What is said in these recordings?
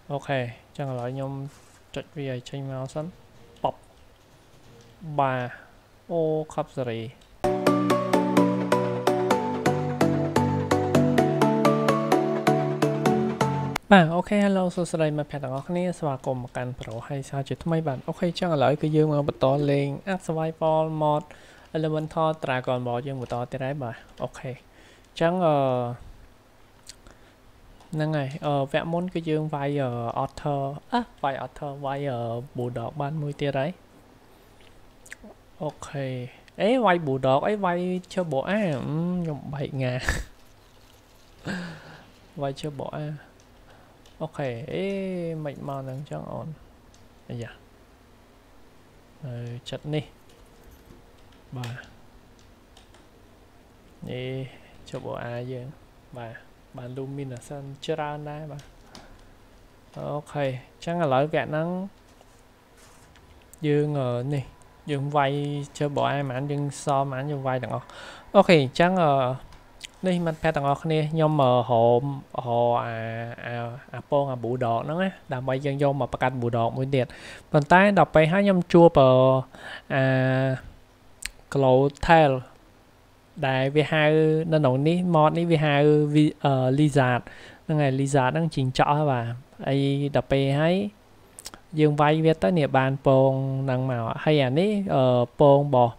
ok chẳng là nhom trật vì tranh máu sẵn bọc bà ô khắp rồi bạn ok hello សួស្តីមិត្តភក្តិទាំងអស់គ្នាស្វាគមន៍មកកាន់ប្រូហើយសាជាថ្មីបាទអូខេចឹងឥឡូវគឺយើងមកបន្តលេងអាស្វាយប៉ល mod Elemental Dragon Ball យើងបន្តទៀតហើយបាទអូខេចឹងហ្នឹងហើយវគ្គមុនគឺយើងវាយ Otter វាយ Otter វាយ Bulldog បានមួយទៀតហើយអូខេអេវាយ Bulldog អីវាយឈើបោអាខ្ញុំបែកងាវាយឈើបោអាអូខេអេមិនមកនឹងចឹងអូនអាយ៉ាចិត្តនេះបាទនេះជប់អាយើងបាទបាន lumination ច្រើនដែរបាទអូខេចឹងឥឡូវវគ្គហ្នឹងយើងនេះយើងវាយជើបអាហ្មងយើងសមហ្មងយើងវាយទាំងអស់អូខេចឹងនេះមិត្តភក្តិទាំងអស់គ្នាខ្ញុំរមអាពងអា Bulldog ហ្នឹងណាដើម្បីយើងយកមកបង្កាត់ Bulldog មួយទៀតប៉ុន្តែដល់ពេលហើយខ្ញុំជួបអា Clotail ដែលវាហៅនៅក្នុងនេះ mod នេះវាហៅ Lizard ហ្នឹងហើយ Lizard ហ្នឹងជីងចក់ហ៎បាទហើយដល់ពេលហើយយើងវាយវាទៅនេះបានពងហ្នឹងមកហើយអានេះពងរបស់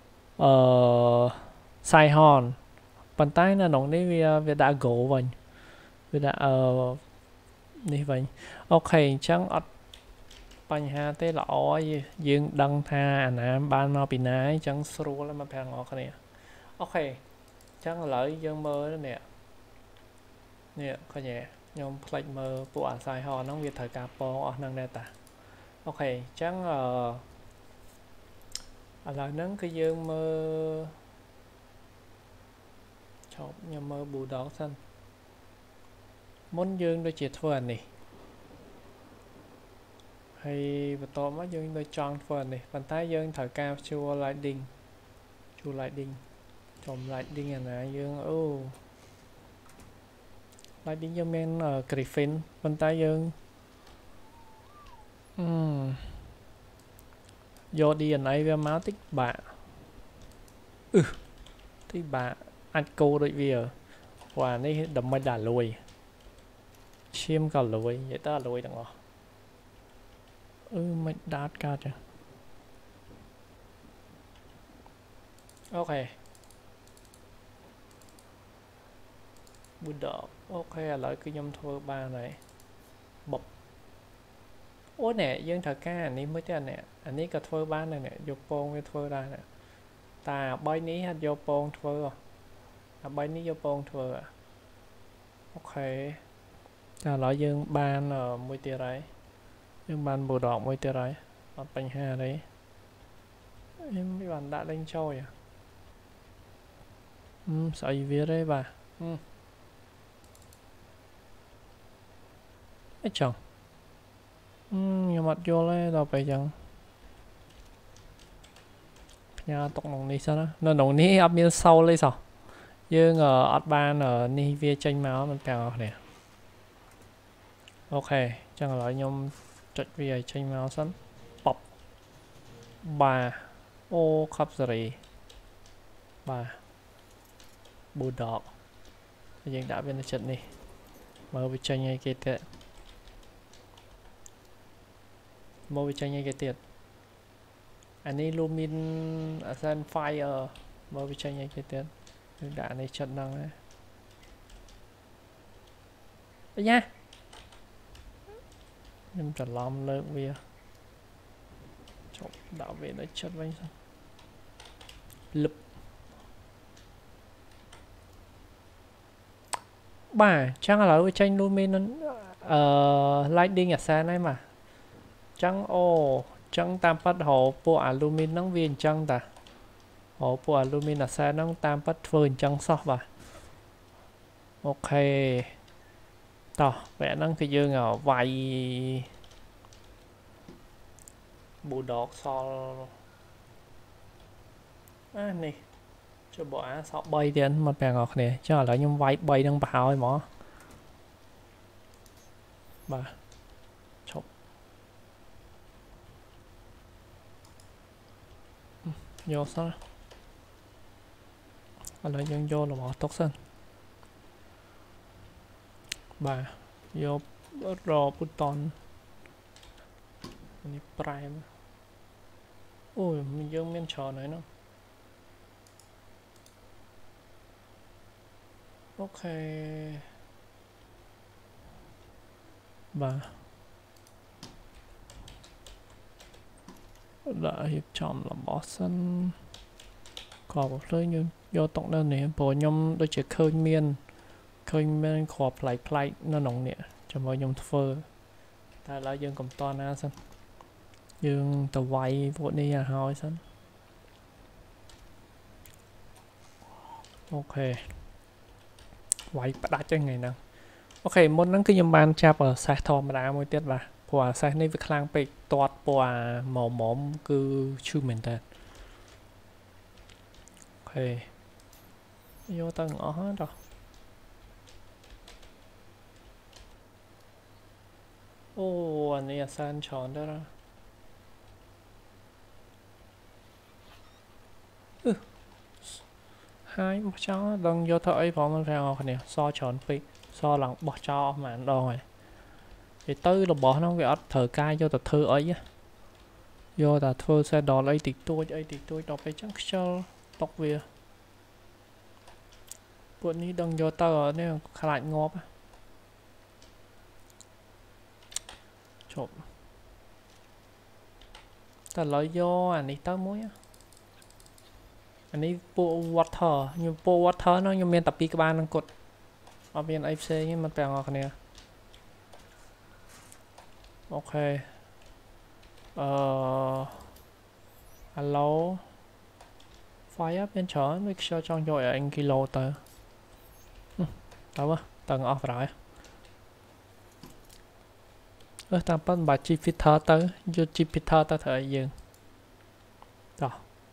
Sihonប៉ុន្តែនៅក្នុងនេះវាដាក់ go វិញវាដាក់នេះវិញអូខេអញ្ចឹងអត់បញ្ហាទេល្អយើងដឹងថាអាណាបានមកពីណាអញ្ចឹងស្រួលមកប្រាំងអស់គ្នាអូខេអញ្ចឹងឥឡូវយើងមើលនេះឃើញទេខ្ញុំផ្លេចមើលពួកអាសាយហោហ្នឹងវាត្រូវការពងអស់ហ្នឹងដែរតាអូខេអញ្ចឹងឥឡូវហ្នឹងគឺយើងមើលខ្ញុំមើល Bulldog សិនមុនយើងដូចជាធ្វើអានេះហើយបន្ទាប់មកយើងដូចចង់ធ្វើអានេះប៉ុន្តែយើងត្រូវការជួ lighting ចំ lighting អាណាយើងlighting យើងមាន Griffin ប៉ុន្តែយើងយក DNA វាមកតិចបាក់តិចបាក់អាចគោដូចវាព្រោះអានេះដើម្បីដាក់លួយឈាមក៏លួយនិយាយទៅលួយទាំងអស់មិនដាតកើតចឹងអូខេ Bulldog អូខេឥឡូវគឺខ្ញុំធ្វើបានហើយបុកអូនែយើងត្រូវការអានេះមួយទៀតអានេះក៏ធ្វើបានដែរយកពងវាធ្វើដែរតា3នេះអត់យកពងធ្វើអា3នេះយកពងធ្វើអូខេតែឥឡូវយើងបានមួយទៀតហើយយើងបាន Bulldog មួយទៀតហើយអត់បញ្ហាទេខ្ញុំបានដាក់លេងចូលស្អីវាទេបាទអីចឹងខ្ញុំអត់យល់ទេដល់ពេលចឹងផ្ញើទុកក្នុងនេះសិនណានៅក្នុងនេះអត់មានសូលទេសោះយើងអត់បាននេះវាចេញមកមិនទាំងអស់គ្នាអូខេចឹងឥឡូវខ្ញុំចុចវាឲ្យចេញមកសិនប៉ុបបាទអូខប់សេរីបាទ Bulldog យើងដាក់វានៅចិត្តនេះមើលវាចេញឲ្យគេទៀតមកវាចេញឲ្យគេទៀតអានេះ Lumin Ascent Fire មកវាចេញឲ្យគេទៀតយើងដាក់នេះចិត្តហ្នឹងណាអាយ៉ាខ្ញុំច្រឡំលើកវាចុះដាក់វានៅចិត្តវិញសិនលឹបបាទចឹងឥឡូវវាចេញ Lumin Lightning Ascent ហើយបាទចឹងចឹងតាមប៉ាត់រកពួកអា Lumin ហ្នឹងវាអញ្ចឹងតាពួកអា Lumin Ascent ហ្នឹងតាមប៉ាត់ធ្វើអញ្ចឹងសោះបាទអូខេតោះវគ្គហ្នឹងគឺយើងវាយ Bulldog សល់នេះចុះបើសល់3ទៀតមកប្រាំងអស់គ្នាចឹងឥឡូវខ្ញុំវាយ3ហ្នឹងបោះហើយហ្មងបាទ vô sao lại dân vô là bỏ tốt sân bà vô rò button này prime ui mình dương miên trò này nó ok bà đã hiệp chọn là bỏ sân có một nơi như vô tổng đơn này bộ nhóm đôi chỉ khơi miên khổ play nó nồng nè cho mọi nhóm phơ ta là dân cầm to na sân dương tàu quay vụ này à hỏi sân ok quay bắt đá cho ngày nào ok môn nắng cái nhóm ban chạp ở sai thò mà đã môi tiết bà của sai này việc lang bị toát của màu mỏm cứ chưa mình tên ok vô tầng ở hết rồi ô anh này san tròn đó ra hai bó chó đang vô thợ ấy phóng ra ngọt nè so tròn bị so lần bỏ cho mà ăn rồi thì tư là bỏ nó cái thờ cai vô tờ thư ấy á vô tờ thư xe đò lấy tịch tôi đọc cái chắc cho tóc về bọn ní đang vô tờ ở đây khá lạnh ngọt á trộm ta lấy vô anh ấy tớ muối á anh ấy bộ water nhưng bộ water nó nhưng miền tập đi các bạn đang cột ở bên AFC nhưng mà bèo ngọt nè ok alo fire bên chở make sure trong rồi anh kilo tờ đâu á tầng off rồi tam bắt bà chi Peter tới vô chi Peter tới thời gian rồi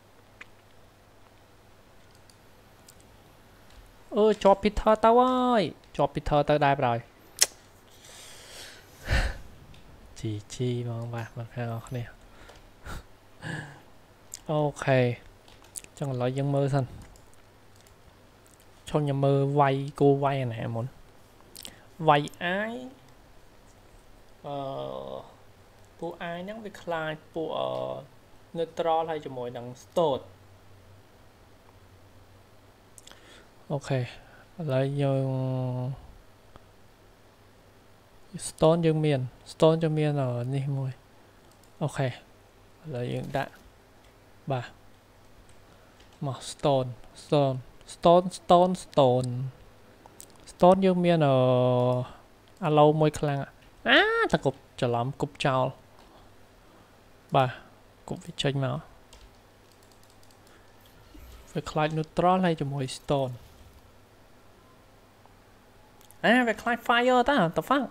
cho Peter tao ơi cho Peter tới đây rồi chi mong bạc mà phải ngọt nè ok chẳng là dân mơ xanh cho nhà mơ vay cô vay này muốn vay ái bộ ai nhắc về client bộ neutral hay cho mỗi đằng stone ok lấy dùng stone cho miền ởនេះមួយអូខេឥឡូវយើងដាក់បាទមក stone យើងមានអាឡូមួយខ្លាំងតែគប់ច្រឡំគប់ចោលបាទគប់វាចេញមកវាខ្លាច neutral ហើយជាមួយ stone វាខ្លាច fire តា the fuck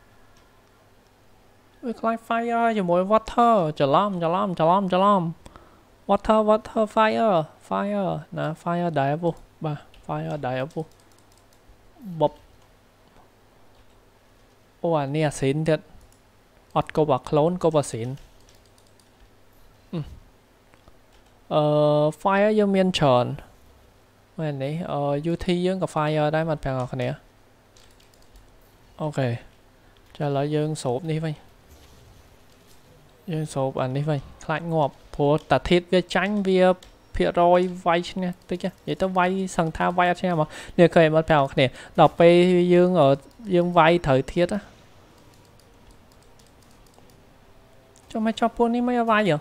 វាខ្លាច fire ជាមួយ water ច្រឡំ water fire ណា fire ដែរពុះបាទ fire ដែរពុះបបអូអានេះអាស៊ីនទៀតអត់គប់អា clone គប់អាស៊ីនfire យើងមានច្រើនមែននេះUT យើងក៏ fire ដែរមកប្រាប់អ្នកគ្នាអូខេចាឥឡូវយើងស្រូបនេះវិញយើងស្រូបអានេះវិញខ្លាចងាប់ព្រោះតាធាតវាចាញ់វាភាគរយវាយឈ្នះតិចនិយាយទៅវាយសឹងថាវាយអត់ឈ្នះមកនេះឃើញមកប្រាប់គ្នាដល់ពេលយើងវាយត្រូវធាតចុះមកចប់ពួកនេះមិនវាយហ៎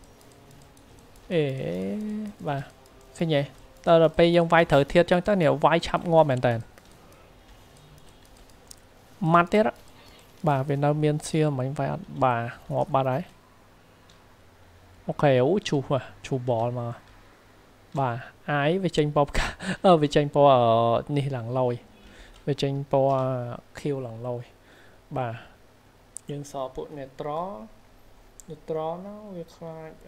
បាទឃើញទេដល់ពេលយើងវាយត្រូវធាតចឹងទៅនេះវាយឆាប់ងាប់មែនតើម៉ាត់ទៀតបាទវានៅមានសៀលមិញវាយអត់បាទងាប់បាត់ហើយអូខេអូឈូបលមកបាទអាយវាចេញពណ៌វាចេញពណ៌នេះឡើងលយវាចេញពណ៌ខៀវឡើងលយបាទយើងសល់ពួក neutral នោះវាខ្លាច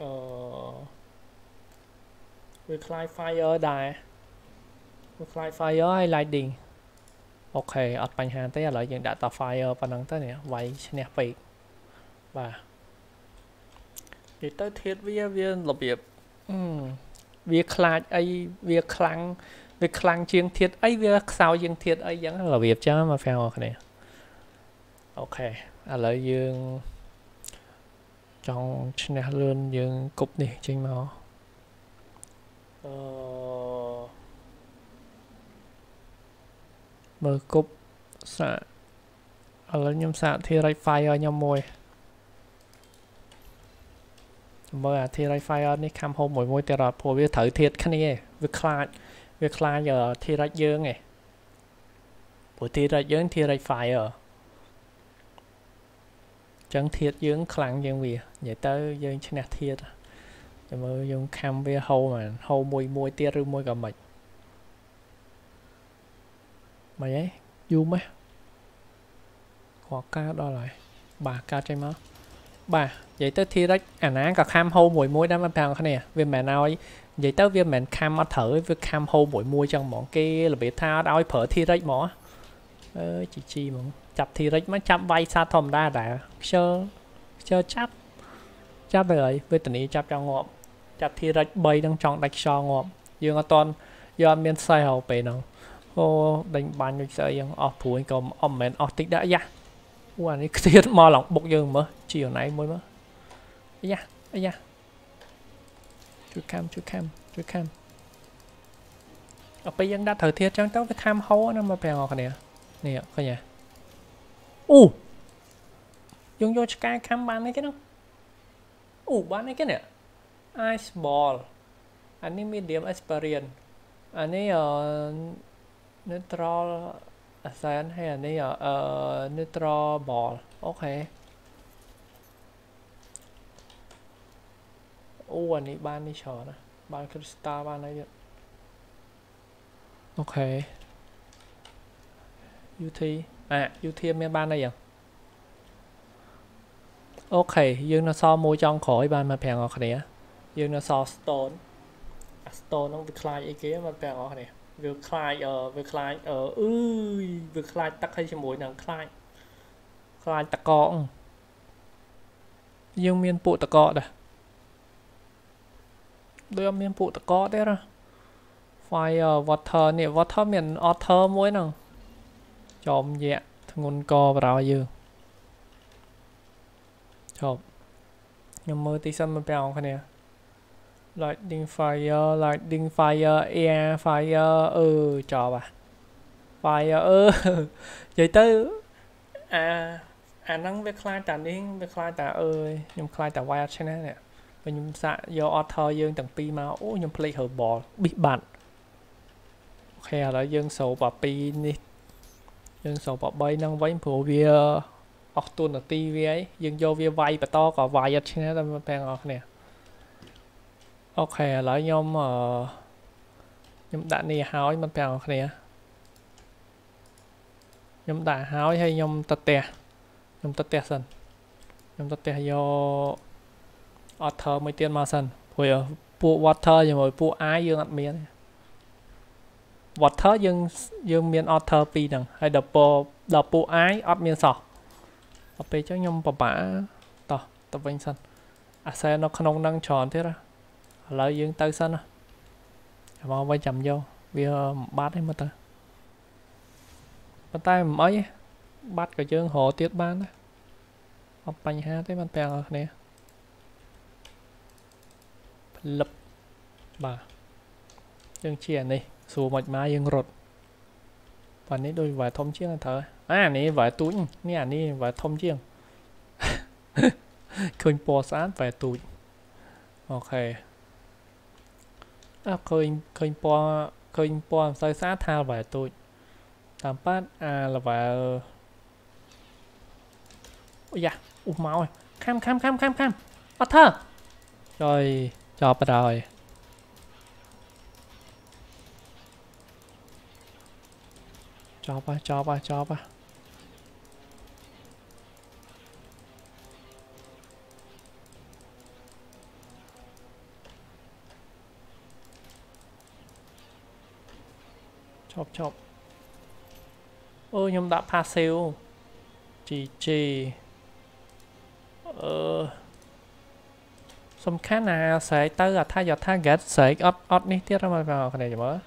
វាខ្លាច fire ដែរវាខ្លាច fire ហើយ lightning អូខេអត់បញ្ហាទេឥឡូវយើងដាក់តា fire ប៉ុណ្ណឹងទៅនេះវាយឈ្នះពេកបាទនិយាយទៅធាតវារបៀប việc khai ấy việc khlang chiên thiệt ấy việc sao chiên thiệt ấy vẫn là việc chứ mà phải không này ok à lợi dương trong này luôn dương cục đi trên màu mở cục xạ ở lên nhâm xạ thì ray fire nhâm môi mở à thì ray fire ní cam hôm mỗi môi tè rọt phổ biết thử thiệt khăn đi việc khai giờ thì ray dương này buổi thì ray dương thì ray fire chẳng thiệt dương khăn dương vì vậy tới dương trên thiệt cho mơ dùng cam về hâu mà hâu môi tia rư môi cả mạch mày ấy du mấy có ca đó lại bà ca trên máu bà vậy tới thi đấy ảnh án cả cam hâu môi đám thằng cái này viên mẹ nào ấy vậy tới viên mẹ cam ở thử với cam hâu môi trong bọn kia là bị tha đói phở thi đấy mỏ chị mà chập thi đấy mới chập bay xa thòm đa đã chơi chắp rồi với tình ý chắp trong ngọm chắp thi rách bay đang chọn đạch so ngọm dương ở toàn do miền sai hậu bể nào ô đánh bàn được sợ dương phụ anh còn mến tích đã ra qua này thiệt mò lỏng bốc dương mở chiều nay mới mở ấy da chui cam ở bây giờ đã thời tiết chẳng tao với cam hấu nó mà bèo ngọt nè nè coi nhỉ dùng vô sky cam bàn này cái đó bán này cái nè ice ball anh ấy medium experience anh ấy neutral ascent hay anh ấy neutral ball ok anh ấy ban đi chờ nè ban crystal ban này ok UT mấy ban này vậy ok dương nó so môi trong khỏi ban mà phèn ngọt này dương nó so stone nó việc khai ý kia mà phèn ngọt này việc khai việc khai tắc hay cho mùi nàng khai tắc con dương miên phụ tắc cọ đây đưa miên phụ tắc cọ đấy ra fire water nè water miền author muối nào chòm dạ ngôn co vào dương chộp nhưng mơ tí xâm bèo cái này lightning fire air fire chọp fire vậy tới năng việc khai tàn đi việc khai tà ơi nhưng khai tà wild thế này nè và nhưng xạ do author dương tầng pi mà nhưng play hở bỏ bị bạn ok là dương sầu bà pi đi dương sầu bà bay năng váy phổ bia tuần là tivi ấy dương vô vía vay và to có vài ít thế này bên ngọc nè ok lại nhóm đã nè hỏi bên ngọc nè nhóm đã hỏi hay nhóm tật tè sân nhóm tật tè vô author mới tiền mà sân rồi bộ water rồi rồi bộ ai dương ăn miếng water dương miếng author pi đằng hay đập bộ ai ấp miếng sọ ở bên cho nhom bả to tập vinh sân xe nó không năng tròn thế ra lợi dương tới sân à mà quay chậm vô vì bát ấy mà ta bàn tay mấy bắt cái chương hộ tiết ban đấy học bánh ha tới bàn bèo nè lập bà dương chia này xù mạch má dương rột và này đôi vài thông chiếng thở này vài túi nè này vài thông chiêng khơi po sáng vài túi ok khơi po sai sát tha vài túi tạm phát là vài ôi da máu rồi cam bắt thơ rồi cho bắt rồi cho ba chop ôi nhưng đã passive GG សំខាន់ណាស្រែកទៅអថាយថា get ស្រែកអត់នេះទៀតមកគ្នាចាំមើល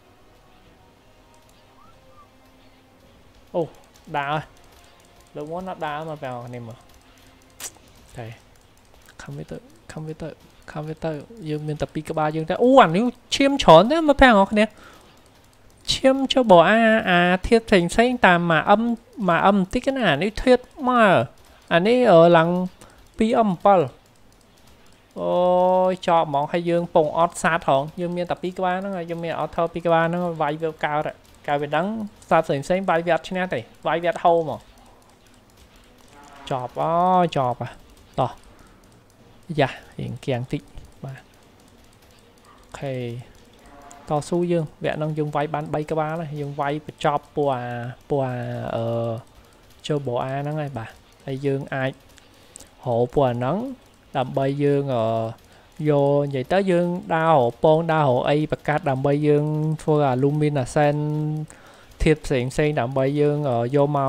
អូដើរលើមុនអត់ដើរមកគ្នាមើលតែខំវាទៅយើងមានតែពីរក្បាលយើងតែអូអានេះឈាមច្រើនទេមកគ្នាឈាមចូលបអាធាតផ្សេងតាមមកអឹមបន្តិចណានេះធាតមកអានេះឡើង2អឹម7អូយចប់ហ្មងហើយយើងពងអត់សាតហងយើងមានតែពីរក្បាលហ្នឹងយើងមានអត់ថពីរក្បាលហ្នឹងវាយវាកើវាដឹងសាតផ្សេងវាយវាអត់ឈ្នះទេវាយវាអត់ហូរមកចប់អូចប់តោះយ៉ារៀងគៀងតិចបាទអូខេតស៊ូយើងវគ្គហ្នឹងយើងវាយបាន3ក្បាលហើយយើងវាយបញ្ចប់ពូចូលបោអាហ្នឹងហើយបាទហើយយើងអាចរកពូអាហ្នឹងដើម្បីយើងយកនិយាយទៅយើងដើររកពងដើររកអីប្រកាសដើម្បីយើងធ្វើអា luminescent ធាតុផ្សេងដើម្បីយើងយកមក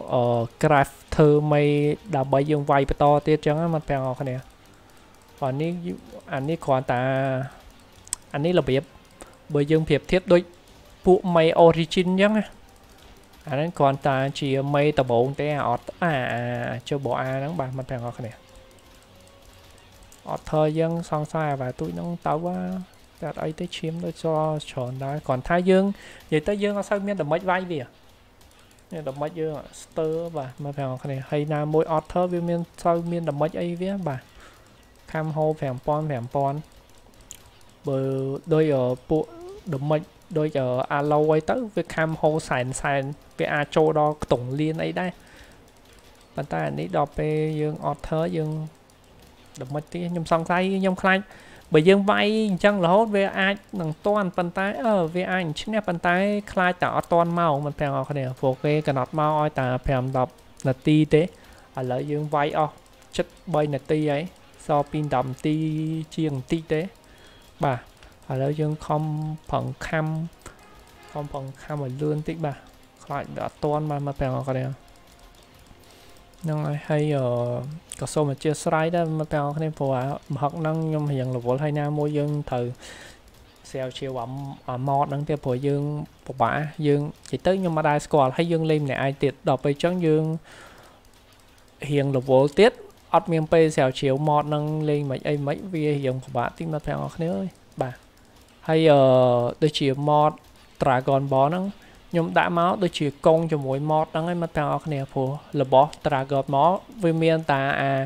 craft ធ្វើមេដើម្បីយើងវាយបន្តទៀតចឹងមកប្រាប់អ្នកគ្នាអានេះគ្រាន់តែអានេះរបៀបបើយើងប្រៀបធៀបដូចពួកមេ origin ចឹងណាអាហ្នឹងគ្រាន់តែជាមេដបងទេអត់ចូលបោអាហ្នឹងបាទមកប្រាប់អ្នកគ្នាអត់ធ្វើយើងសង្ស័យបាទទូចហ្នឹងទៅតែអត់អីទេឈាមដូចច្រើនដែរគ្រាន់ថាយើងនិយាយទៅយើងអត់សូវមានដមិចវាយវានេះដមិចយើងស្ទើបាទមកប្រាប់គ្នាហើយណាមួយអត់ធ្វើវាមានសូវមានដមិចអីវាបាទខំហូរ5000បើដោយពួកដមិចដូចអាឡូអីទៅវាខំហូរសែនវាអាចចូលដល់ខ្ទង់លៀនអីដែរប៉ុន្តែអានេះដល់ពេលយើងអត់ធ្វើយើងដមិចទីខ្ញុំសង្ស័យខ្ញុំខ្លាចបើយើងវាយអញ្ចឹងរហូតវាអាចនឹងតាន់ប៉ុន្តែវាអាចឈ្នះប៉ុន្តែខ្លាចតែអត់តាន់មកមិនប្រាប់អ្នកគ្នាព្រោះគេកំណត់មកឲ្យតែ5-10នាទីទេឥឡូវយើងវាយអស់ជិត3នាទីហើយសល់ពី10នាទីជាងបន្តិចទេបាទឥឡូវយើងខំប្រឹងខំឲ្យលឿនតិចបាទខ្លាចវាអត់តាន់មកប្រាប់អ្នកគ្នាហ្នឹងហើយក៏សូមអធិស្ឋានដែរមកប្រាប់គ្នាព្រោះមហឹកហ្នឹងខ្ញុំរៀងរវល់ហើយណាមួយយើងត្រូវស្រាវជ្រាវអាម៉តហ្នឹងទៀតព្រោះយើងពិបាកយើងនិយាយទៅខ្ញុំមិនដែរស្គាល់ហើយយើងលេងម្នាក់ឯងទៀតដល់ពេលអញ្ចឹងយើងរៀងរវល់ទៀតអត់មានពេលស្រាវជ្រាវម៉តហ្នឹងលេងមិនអីមិនវារៀងពិបាកតិចមកប្រាប់គ្នាអើយបាទហើយដូចជាម៉ត Dragon Ball ហ្នឹងខ្ញុំដាក់មកដូចជាកងជាមួយម៉តហ្នឹងឯងមកប្រាប់គ្នាព្រោះរបស់ Dragon Ball វាមានតែ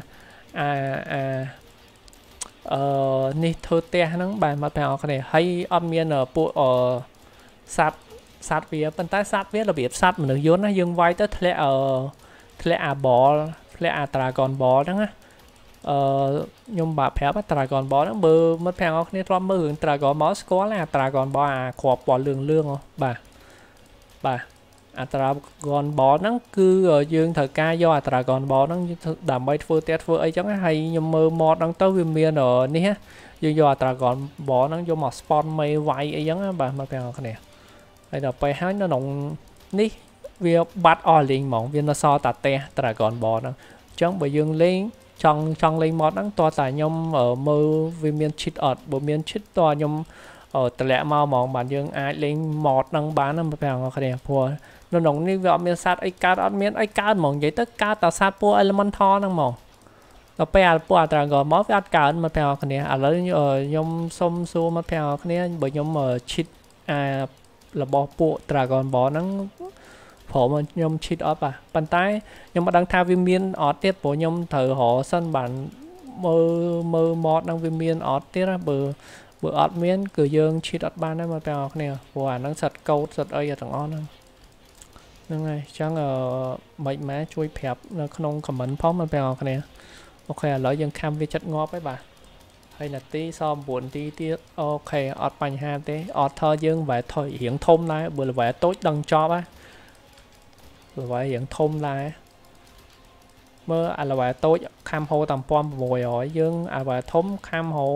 នេះធ្វើផ្ទះហ្នឹងបាទមកប្រាប់គ្នាហើយអត់មានពួកសត្វវាប៉ុន្តែសត្វវារបៀបសត្វមនុស្សយន្តណាយើងវាយទៅធ្លាក់អា ball ធ្លាក់អា Dragon Ball ហ្នឹងណាខ្ញុំបាទប្រាប់ Dragon Ball ហ្នឹងបើមិត្តភក្តិអ្នកគ្នាធ្លាប់មើលរឿង Dragon Ball ស្គាល់ណា Dragon Ball អាគ្រាប់ពណ៌លឿងបាទអា Dragon Ball ហ្នឹងគឺយើងត្រូវការយកអា Dragon Ball ហ្នឹងដើម្បីធ្វើផ្ទះធ្វើអីចឹងហើយខ្ញុំមើល mod ហ្នឹងទៅវាមាននេះយើងយកអា Dragon Ball ហ្នឹងយកមក spawn មេវាយអីចឹងបាទមកប្រាប់អ្នកគ្នាហើយដល់ពេលហើយនៅក្នុងនេះវាបាត់អស់លេងហ្មងវានៅសល់តែផ្ទះ Dragon Ball ហ្នឹងអញ្ចឹងបើយើងលេងចង់លេង mod ហ្នឹងតោះតែខ្ញុំមើលវាមាន cheat អត់បើមាន cheat តោះខ្ញុំតម្លាក់មកហ្មងបាទយើងអាចលេង mod ហ្នឹងបានណាប្រាប់អ្នកគ្នាព្រោះនៅក្នុងនេះវាអត់មានសត្វអីកើតអត់មានអីកើតហ្មងនិយាយទៅកើតតែសត្វពណ៌ elemental ហ្នឹងហ្មងដល់ពេលពួក Dragon Ball វាអត់កើតមកប្រាប់អ្នកគ្នាឥឡូវខ្ញុំសុំសួរមកប្រាប់អ្នកគ្នាបើខ្ញុំ cheat របស់ពួក Dragon Ball ហ្នឹងព្រោះខ្ញុំ cheat អត់បាទប៉ុន្តែខ្ញុំមិនដឹងថាវាមានអត់ទៀតព្រោះខ្ញុំត្រូវរកសិនបានមើល mod ហ្នឹងវាមានអត់ទៀតណាបើអត់មានគឺយើង cheat អត់បានដែរមកប្រាប់អ្នកគ្នាព្រោះអាហ្នឹងសិតកូដសិតអីទាំងអស់ហ្នឹងហើយអញ្ចឹងមិនម៉ែជួយប្រាប់នៅក្នុង comment ផងមកប្រាប់អ្នកគ្នាអូខេឥឡូវយើងខំវាចិត្តងាប់ហើយបាទហើយនាទីសល់9នាទីទៀតអូខេអត់បញ្ហាទេអត់ធ្វើយើងវ៉ែថយរៀងធំដែរបើវ៉ែតូចដឹងចប់ហ៎ល្បាយរៀងធំដែរមើលអាល្បាយតូចខំហូរតែ1600យើងអាល្បាយធំខំហូរ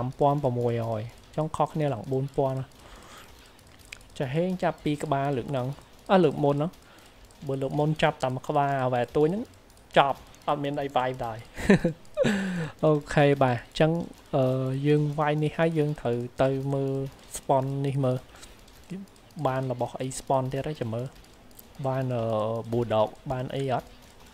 5600ចង់ខុសគ្នាឡើង4000ចាហេងចាប់ពីក្បាលលើកហ្នឹងលើកមុនហ្នឹងបើលើកមុនចាប់តែមួយក្បាលអាល្បាយតូចហ្នឹងចប់អត់មានអីវាយដែរ ok bà chẳng dương vai đi hai dương thử từ mơ spawn đi mơ ban là bỏ ấy spawn thế đó chả mơ ban ở bù đậu ban ấy ớt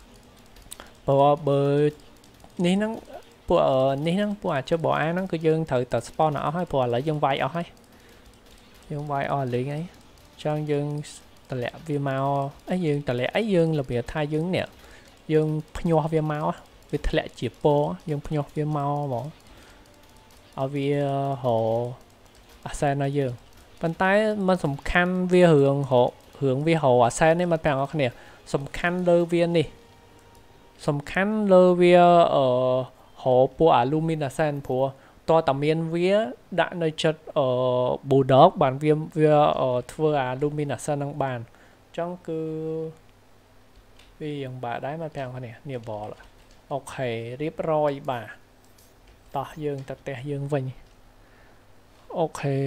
bờ ní nắng bữa ní nắng bữa cho bỏ ăn nó cứ dương thử tờ spawn ở hay bữa lại dương vai ở hay dương vai ở liền ấy cho dương tờ lẹ vi mau ấy dương tờ lẹ ấy dương là việc thay dương nè dương nho vi mau á vì tờ lẹ chỉ po dương nho vi mau bỏ ở vì hồ xe nó dương bên tayมันสำคัญវារឿងវាហៅអាសែននេះមកប្រាប់អ្នកគ្នាសំខាន់លើវានេះសំខាន់លើវាហៅពួកអាលូមីនអាសែនព្រោះតើតាមានវាដាក់នៅចិត្តប៊ូដកបានវាធ្វើអាលូមីនអាសែននឹងបានអញ្ចឹងគឺវាយ៉ាងបាទដែរមកប្រាប់គ្នានេះបលអូខេរៀបរយបាទតោះយើងទៅផ្ទះយើងវិញអូខេ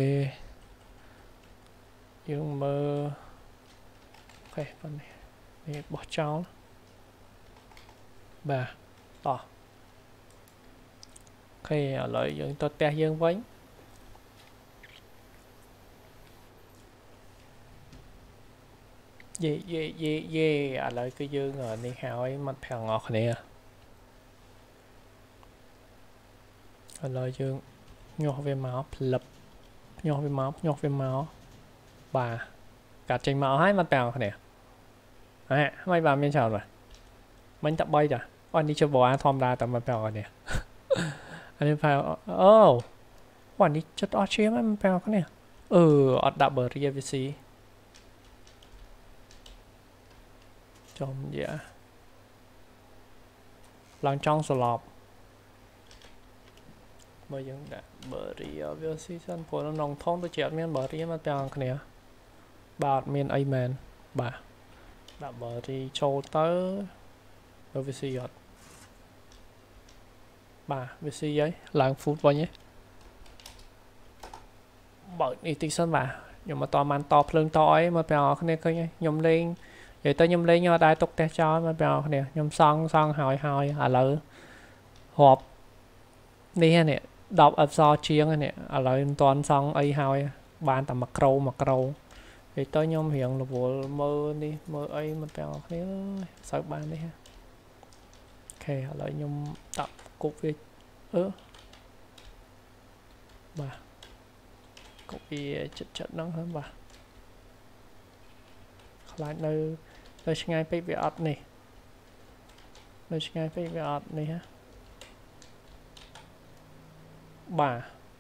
យើងមើលអូខេប៉ុណ្ណេះនេះបោះចោលបាទតោះអូខេឥឡូវយើងទៅផ្ទះយើងវិញយេឥឡូវគឺយើងនេះហើយមកប្រាប់អ្នកគ្នាឥឡូវយើងញាស់វាមកផ្លឹបញាស់វាមកបាទកាត់ចេញមកហើយមកប្រាប់គ្នាមិនបាទមានច្រើនបាទមិញតែ3ចាអូនេះជាបអាធម្មតាតែមកប្រាប់គ្នាអានេះប្រាប់អូអានេះចិត្តអស់ឈាមហើយមកប្រាប់គ្នាអត់ដាក់បរិយាវិស៊ីចំយ៉ាឡើងចង់ស្លាប់បើយើងដាក់បរិយាវិស៊ីសិនព្រោះក្នុងធំទៅជាអត់មានបរិយាមកប្រាប់គ្នាបាទមានអីមែនបាទដាក់បរិយាចូលទៅវាស៊ីអត់បាទវាស៊ីហើយឡើង food វិញឯងបើនេះតិចសិនបាទខ្ញុំមកតបានតភ្លើងតអីមកប្រាប់គ្នាឃើញខ្ញុំលេងនិយាយទៅខ្ញុំលេងអត់ដែរទុកផ្ទះចោលមកប្រាប់គ្នាខ្ញុំសង់ហើយឥឡូវរាប់នេះនេះ10អក្សរជាងនេះឥឡូវមិនទាន់សង់អីហើយបានតែ1ក្រូនិយាយទៅខ្ញុំរៀងរវល់មើលនេះមើលអីមកប្រាប់គ្នាសើបាននេះអូខេឥឡូវខ្ញុំដាក់គប់វាបាទគប់វាចិត្តហ្នឹងហ្នឹងបាទខ្លាចនៅឆ្ងាយពេកវាអត់នេះនៅឆ្ងាយពេកវាអត់នេះបាទ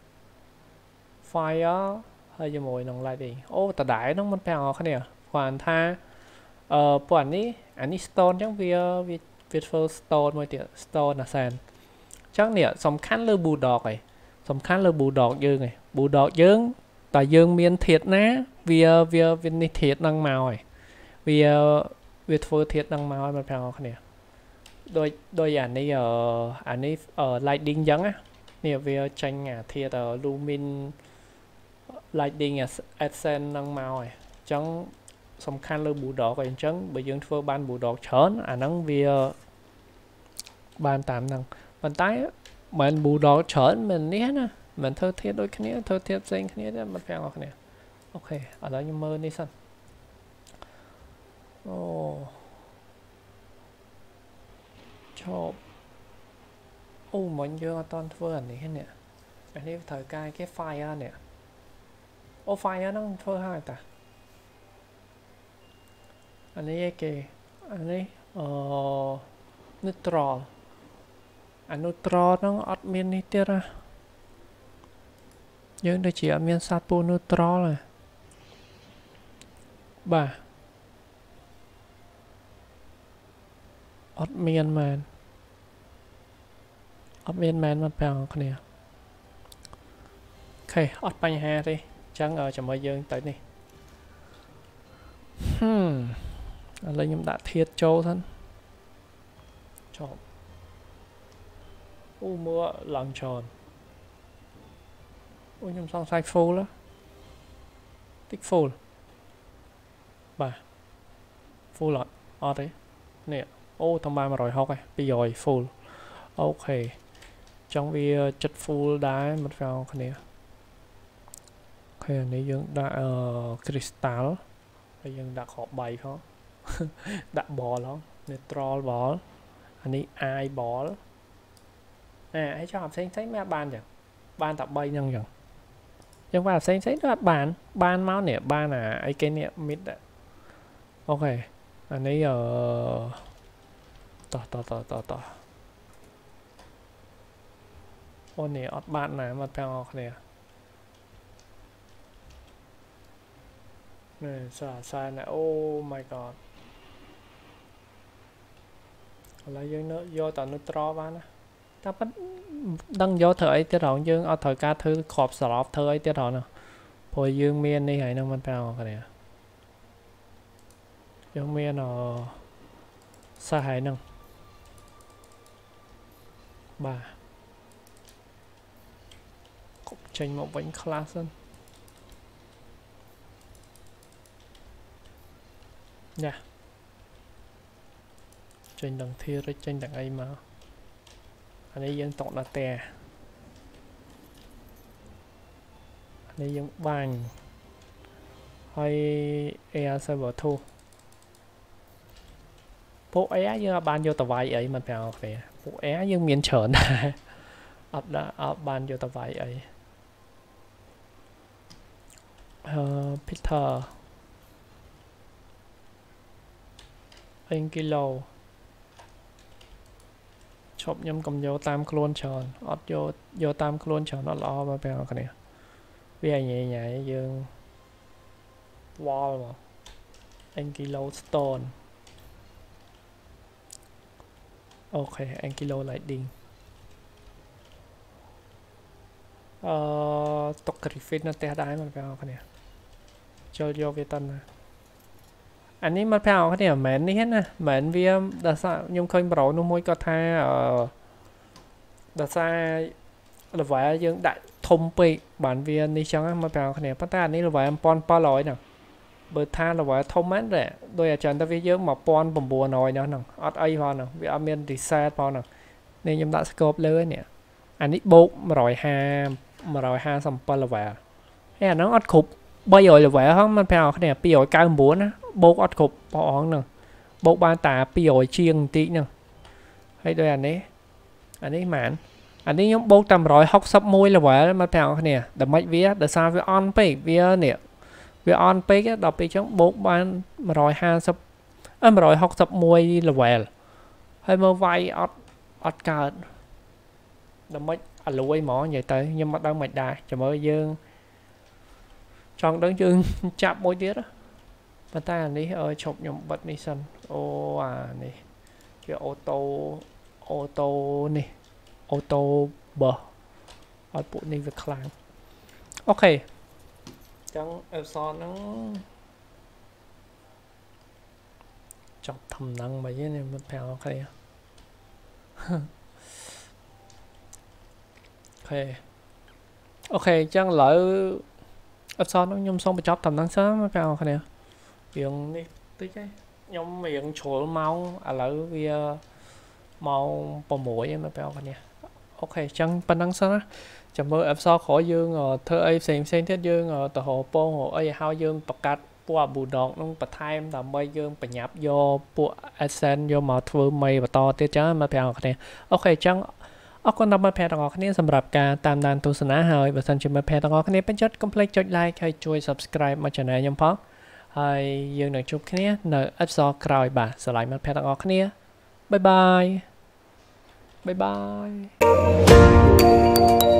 fire ហើយជាមួយនឹង lighting អូតដែរហ្នឹងមិនប្រាប់អ្នកគ្នាគាត់ថាពួកអានេះ stone អញ្ចឹងវាធ្វើ stone មួយទៀត stone អាសែនអញ្ចឹងនេះសំខាន់លើ bulldog ឯងសំខាន់លើ bulldog យើងឯង bulldog យើងតែយើងមានធាតុណាវានេះធាតុហ្នឹងមកឯងវាធ្វើធាតុហ្នឹងមកឲ្យមកប្រាប់អ្នកគ្នាដោយអានេះlighting អញ្ចឹងណានេះវាចាញ់អាធាតុ lumin lighting accent ហ្នឹងមកឯងអញ្ចឹងសំខាន់លើ bulldog ឯងអញ្ចឹងបើយើងធ្វើបាន bulldog ច្រើនអាហ្នឹងវាបានតាមហ្នឹងប៉ុន្តែមិន bulldog ច្រើនមិននេះណាមិនធ្វើធាតុដូចគ្នាធ្វើធាតុផ្សេងគ្នាទេមិនប្រាប់អ្នកគ្នាអូខេឥឡូវខ្ញុំមើលនេះសិនអូឈប់អូមិញយើងអត់តន់ធ្វើអានេះនេះត្រូវការគេ fire នេះអូ fire ហ្នឹងធ្វើហើយតាអានេះគេអានេះneutral អា neutral ហ្នឹងអត់មាននេះទៀតណាយើងដូចជាអត់មានសត្វពូ neutral ទេបាទអត់មានមែនមកប្រាប់គ្នាអូខេអត់បញ្ហាទេអញ្ចឹងជាមួយយើងទៅនេះឥឡូវខ្ញុំដាក់ធាតុចូលសិនចប់អូមើលឡើងច្រើនអូខ្ញុំសង្ស័យ full តិច full បាទ full អត់ទេនេះអូតាមបាន160ឯង200 full ok trong vì chất full đá một vào cái này ok này dương đã crystal đây dương đã khó bay khó đã ball đó neutral ball anh ấy ai ball hãy cho học sinh thấy mấy ban chẳng ban tập bay nhân chẳng nhưng mà xem thấy đó ban máu nè ban là ai cái nè mid đấy ok anh ấy tỏ ô nè ọt bạn này mà theo nè nè sai này oh my god lại dương nữa vô tao nó tro ban á ta bắt đăng vô thời ấy tiết rồi dương ở thời ca thứ khọp slot thời ấy tiết rồi nè hồi dương miên đi hay nó mình theo cái này dương miên nó xa hay nè bà cũng tranh một bánh class hơn nha tranh đằng thia rồi tranh đằng ấy mà anh ấy dân tộc là tè anh ấy dân vàng hay air server thu bộ é như ban vô tàu vay ấy mà vào về bộ é như miền trở này ban vô tàu vay ấy Peter anh kilo chụp nhâm cầm vô tam clone tròn ọt vô tam clone tròn nó lo mà vào cái này vì nhẹ nhẹ dương wall mà anh kilo stone ok anh kilo lại đi tộc Griffin nó té đáy mà vào cái này cho vô về tân này anh ấy mà vào cái này mến đi hết nè mến vì đã sao nhưng khơi bảo nó môi có tha đã xa là vậy dương đại thông bị bản viên đi chăng mà vào cái này bắt ta này là vậy em pon pa lòi nè bờ tha là vậy thông mát rẻ đôi ở trần ta viết dương mà pon bầm bùa nồi nữa nè ở ai vào nè vì ở miền reset vào nè nên em đã scope lên nè anh ấy bốc mà rồi ha xong pa là vậy hay là nó ắt khục bây giờ là vậy không mà vào cái này bây giờ cao muốn á bốc ắt khục bỏ nè bốc ba tà bây giờ chiêng tí nè hay đôi anh ấy mạn anh ấy nhóm bốc tầm rồi học sắp môi là vậy mà vào cái này để mấy vía để sao với on pay vía nè vì on pay cái đọc đi chống bốc ban mà rồi ha sắp mà rồi học sắp môi là vậy hay mơ vay ọt card để mấy lùi mỏ vậy tới nhưng mà đang mệt đài cho mới dương chọn đứng chương chạm môi tiết á mà ta này ơi chụp nhầm bật đi sân ô này cái ô tô này ô tô bờ ở bộ này việc làm ok chẳng Elson nó chọc thầm năng mà với này mình phải ok ok chẳng lỡ Elson nó nhung xong bị chọc thầm năng sớm mới phải ok nè chuyện đi tới cái nhóm miệng chuột mau lỡ vì mau bò mũi em phải ok nè ok chẳng bên năng sớm á chậm mơ áp so khỏi dương thơ ấy xem thiết dương tờ hồ pô hồ ấy hao dương bạc cát qua bù đòn nông bạc tham tầm bay dương bạc nháp vô bộ accent vô mà thưa mày và to tiết chớ mà phải này ok chẳng con nằm mà phải đọc cái nàyสำหรับการตามดันตุสนาหายvà sân chim mà phải đọc cái nàyเป็นจุด complete จุด like ให้ช่วย subscribe มา channel ยมพ้องให้dương được chụp cái nàyในเอฟซอครอยบ่าสไลด์มาphải đọc cái này bye bye